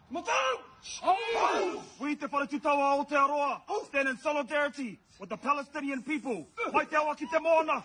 We te whaletutawa o te aroa, stand in solidarity with the Palestinian people. Mai te awa ki te moana.